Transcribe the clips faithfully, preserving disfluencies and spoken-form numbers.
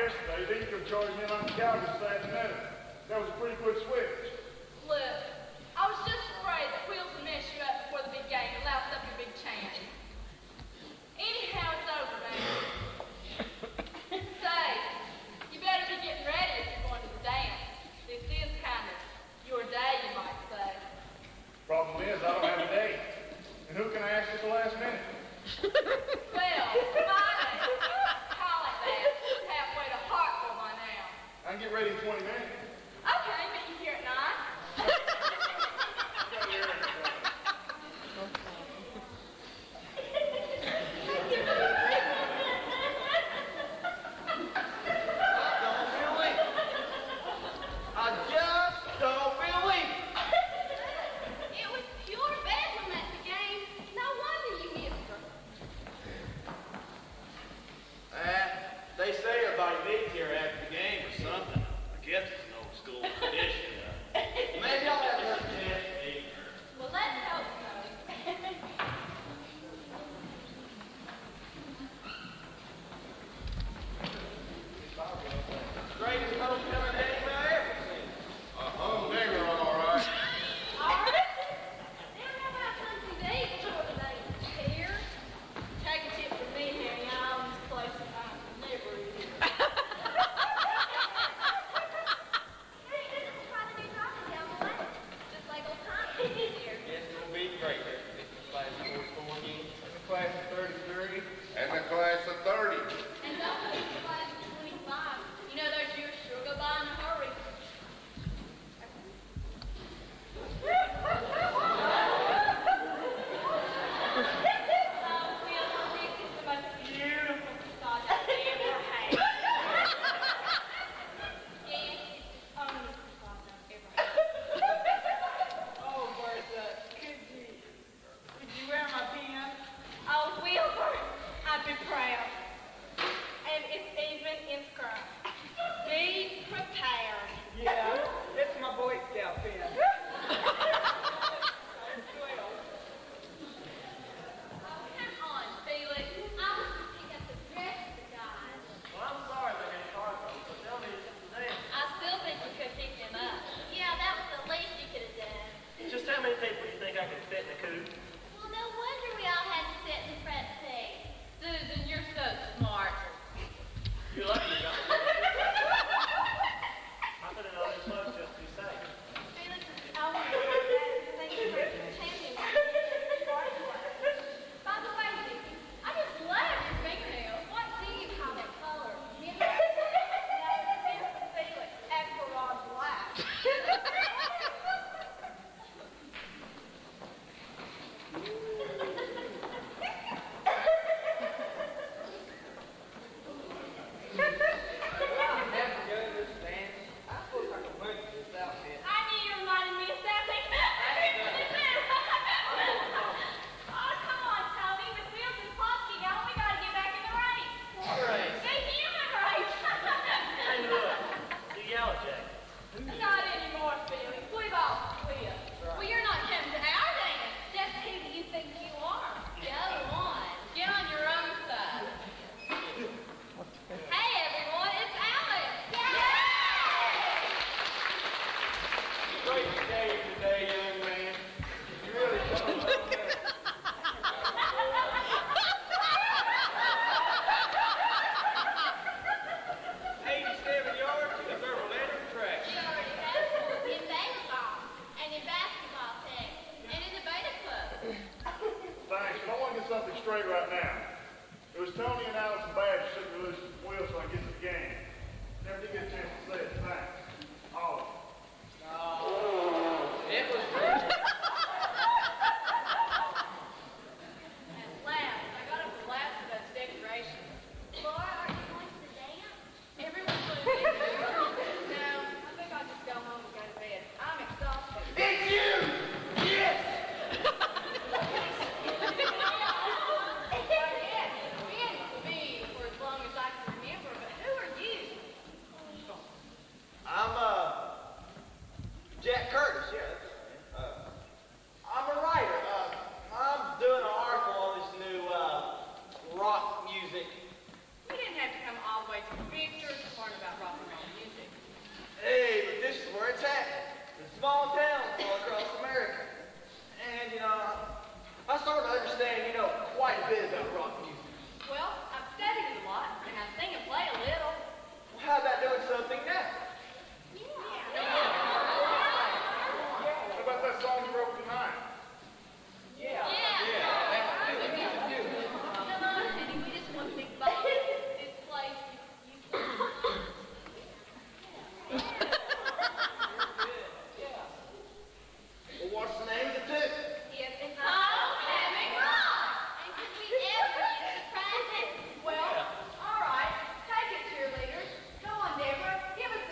yesterday. They could have charged me on the couch this afternoon. That was a pretty quick switch. Look, I was just afraid that Wheels would mess you up before the big game and louse up your big chance. Anyhow, it's over, man. Say, you better be getting ready if you're going to the dance. This is kind of your day, you might say. Problem is, I don't have a date. And who can I ask at the last minute? Well, fine. Call it that. Halfway to Hartford by now. I can get ready in twenty minutes. Okay, meet you here at nine. Be bands all across America. And, you know, I sort of understand, you know, quite a bit about rock music. Well, I've studied it a lot, and I sing and play a little. Well, how about doing something now? What about that song you wrote tonight? Yeah. Come on, honey, we just want big ball. This place is useless. Well, what's the name of the tune? Yes, it's called Having Fun. And could we ever get surprised? Well, all right. Take it, cheerleaders. Go on, Deborah. Give us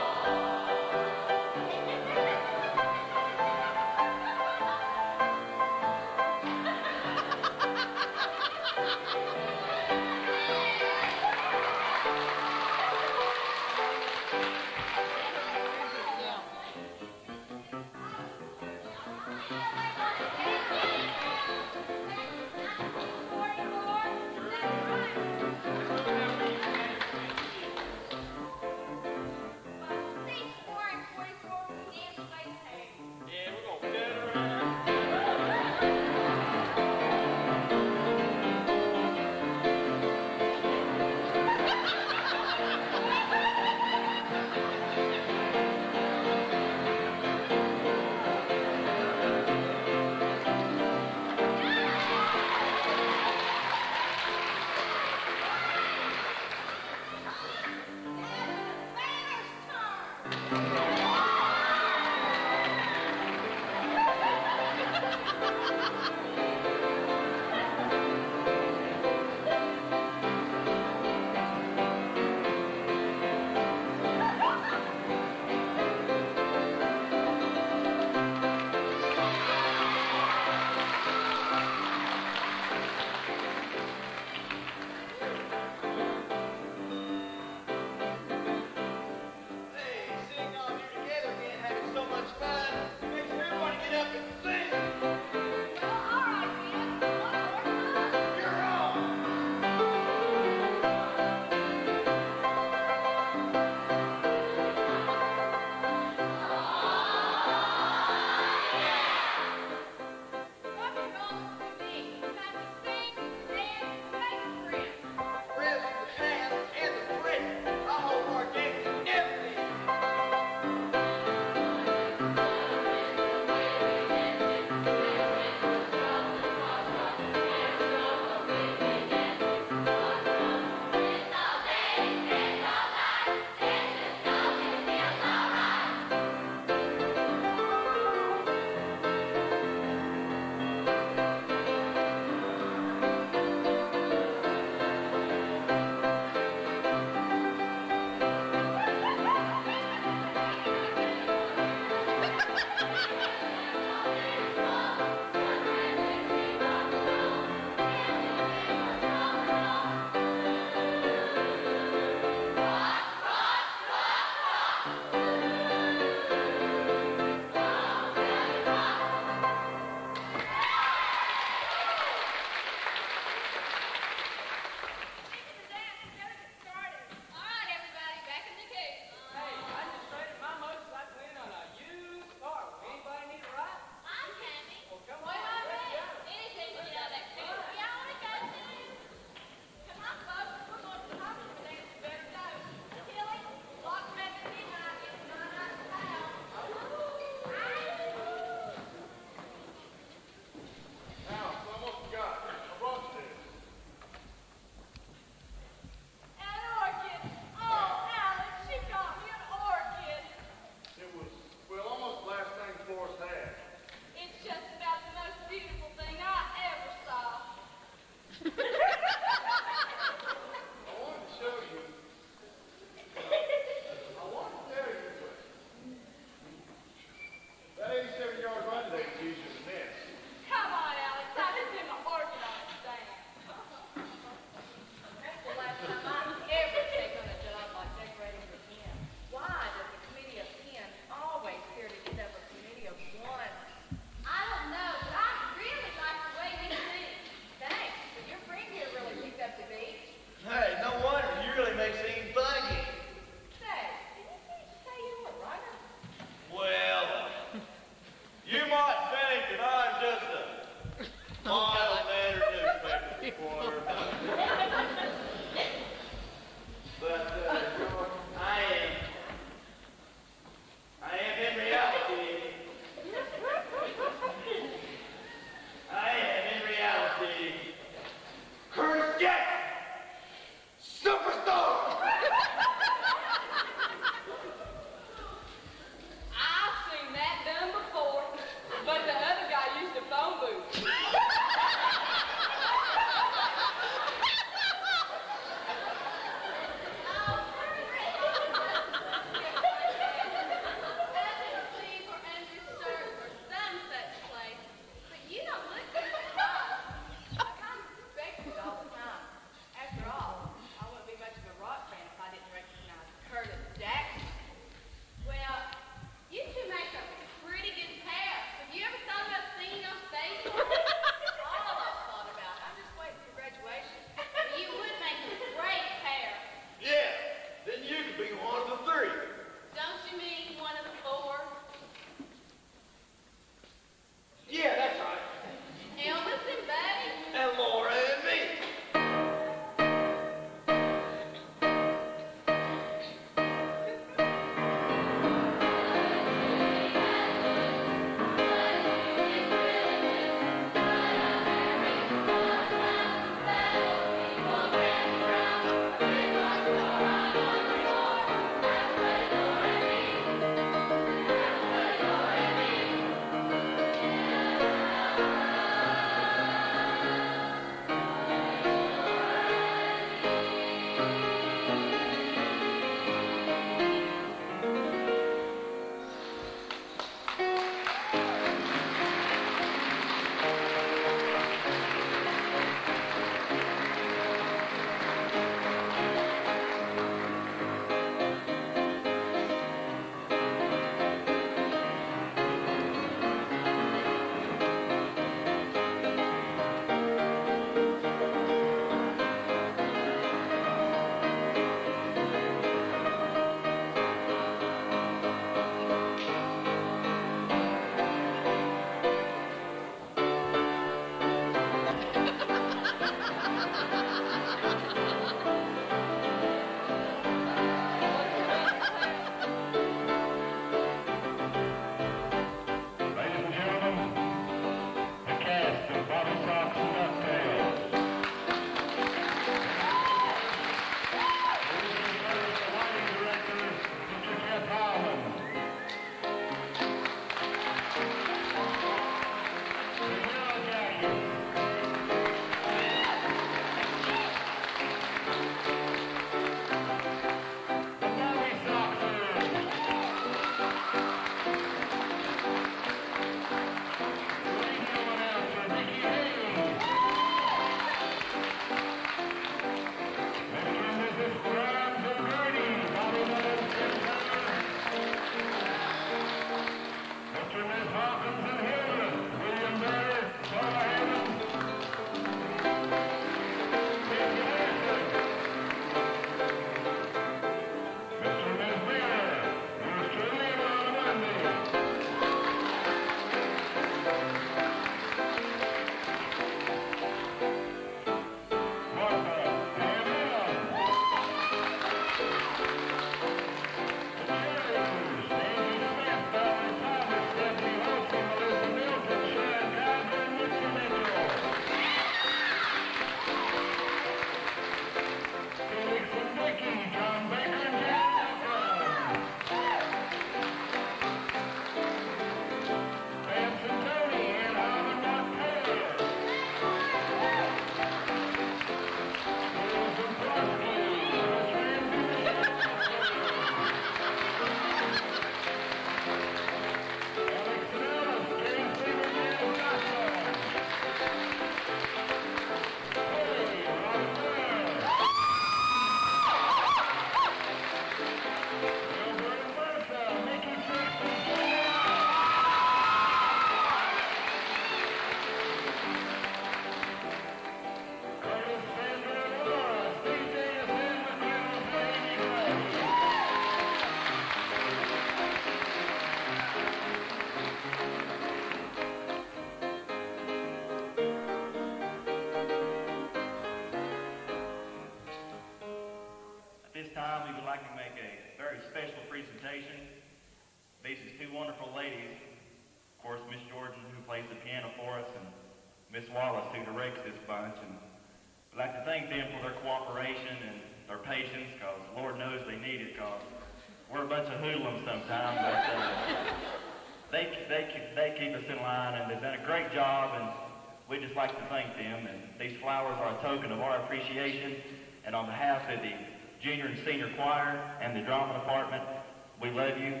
Ross, who directs this bunch, and I'd like to thank them for their cooperation and their patience, because Lord knows they need it, because we're a bunch of hoodlums sometimes, but uh, they, they, they keep us in line, and they've done a great job, and we'd just like to thank them. And these flowers are a token of our appreciation, and on behalf of the junior and senior choir and the drama department, we love you.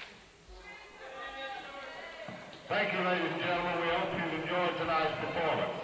Thank you, ladies and gentlemen. We hope you enjoyed tonight's performance.